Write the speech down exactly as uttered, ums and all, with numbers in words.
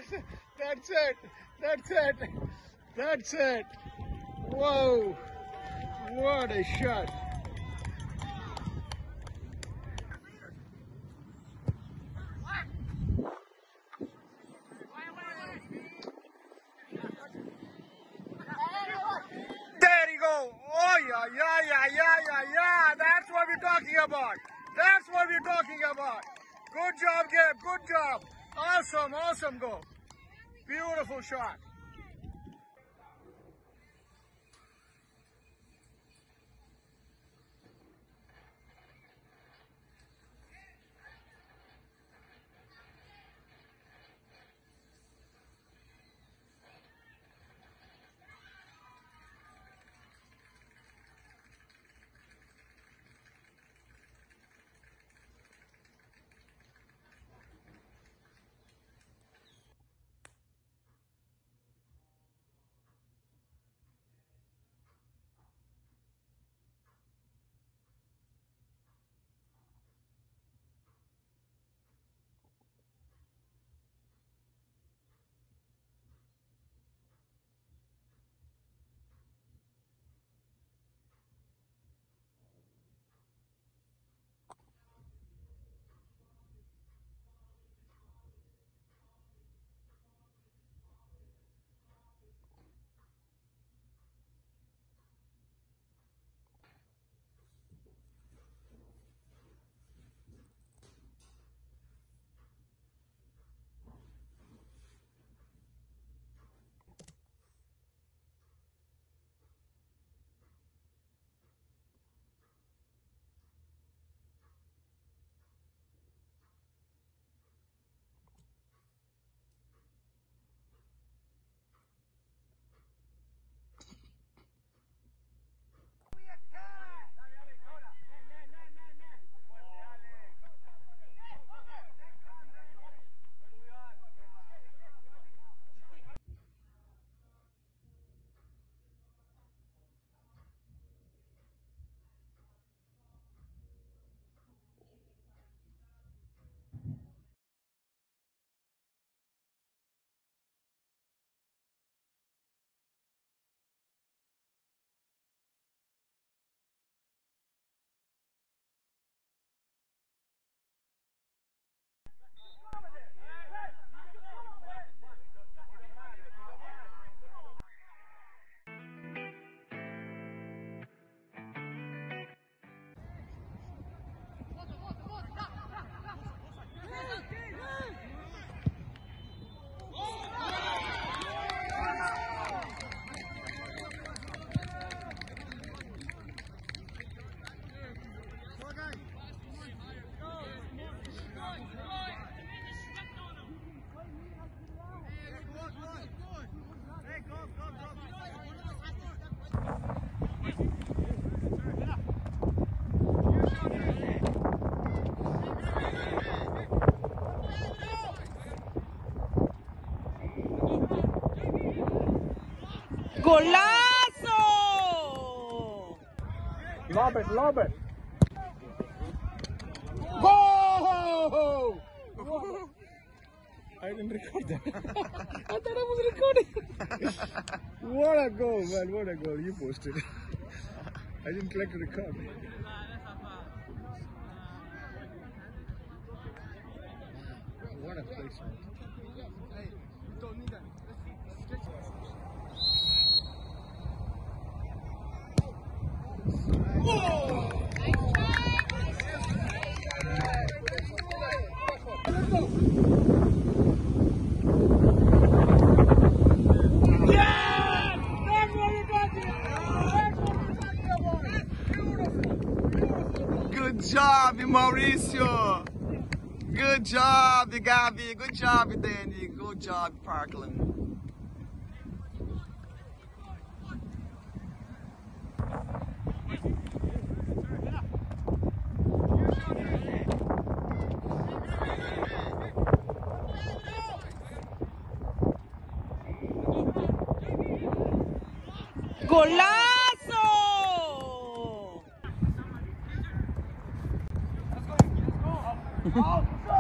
That's it. That's it. That's it. Whoa. What a shot. There you go. Oh, yeah, yeah, yeah, yeah, yeah, yeah. That's what we're talking about. That's what we're talking about. Good job, Gabe. Good job. Awesome, awesome goal. Beautiful shot. ¡Golazo! Lob it, lob it. Go! I didn't record that. I thought I was recording. What a goal, man. What a goal. You posted. I didn't click record. What a placement. Hey, you don't need that. Good job, Mauricio. Good job, Gabi. Good job, Danny. Good job, Parkland. ¡Golazo! Let's go.